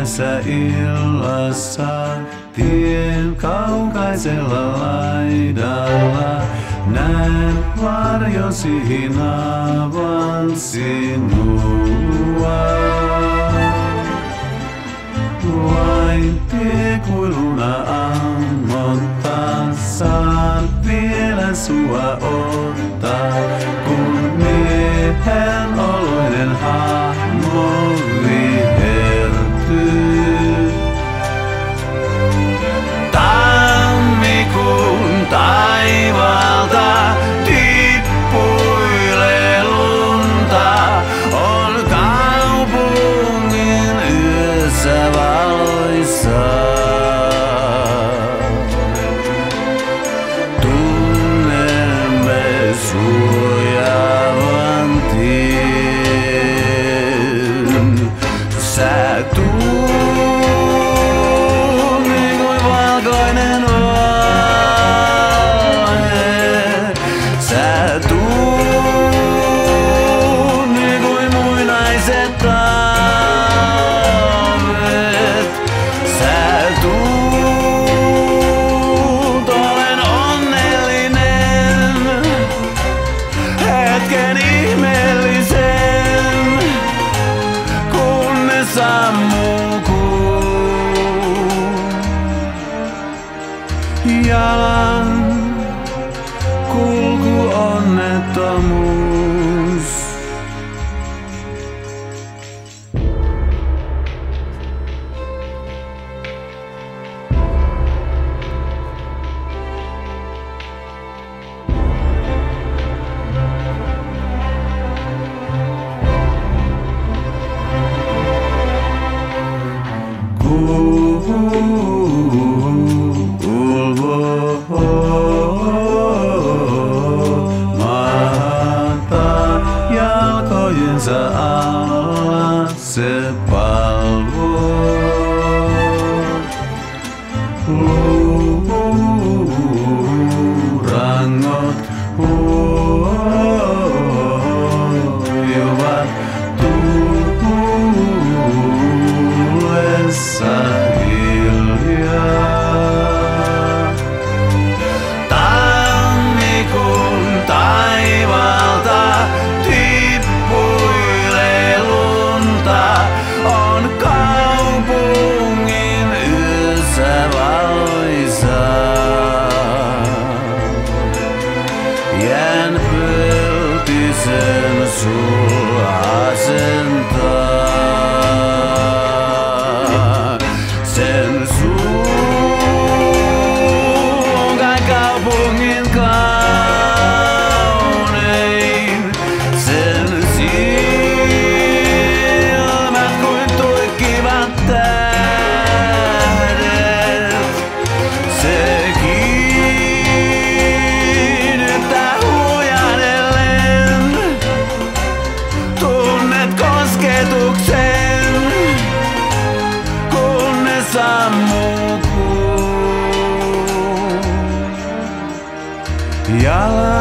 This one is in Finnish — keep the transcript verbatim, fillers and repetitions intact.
pimeässä illassa, tien kaukaisella laidalla, näen varjosi hinaavan sinua. Vain tiekuiluna ammottaa, saan vielä sua ottaa, kun miehen oloinen hahmo vihertyy. Tammikuun taivaalta tippuilee lunta, on kaupungin yössä valoissa. Tunnemme suojaavan tien. Sä tuut niin kuin valkoinen valhe. Sä tuut niin kuin muinaiset talvet. Sä tuut, olen onnellinen, hetken ihmeellisen, kunnes sammuu kuu. Jalan kulku onnettomuus. Maata jalkojensa alla se palvoo. Luurangot huojuvat tuulessa hiljaa. Tammikuun taivaalta tippuilee lunta, on kaupungin yössä valoissa. Jään pöltisen sul asentaa. Sen suun kai kaupungin kaunein. Sen silmät kuin tuikkivat tähdet. Se kiinnittää huijatellen. Tunnet kosketuksen, kunnes sammuu kuu. Jalan